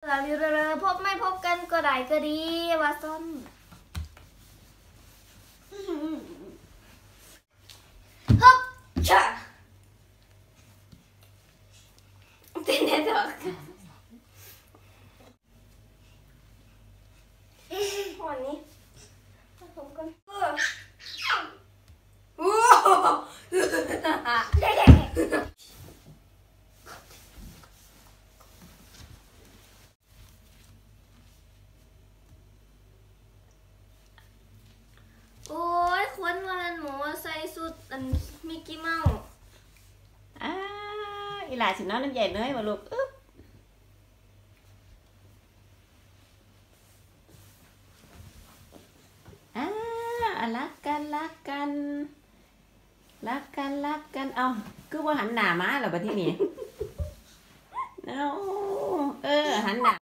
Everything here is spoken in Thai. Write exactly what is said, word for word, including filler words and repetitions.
ลาลิเรอพบไม่พบกันก็ได้ก็ดีว่าซ้นฮึบชะเต้นได้ดอกวันนี้มาพบกันเออโอ้ได้ๆโอ้ยควนวันหมูใส่สุดอันมิกกี้เมาส์อ่าอีหลาสินอนน้ำใหญ่เนยมาลูกอึ๊บอ่ารักกันรักกันรักกันรักกันเอาคือว่าหันหน้ามาเหรอบัดทีนี้เอาเออหันหน้า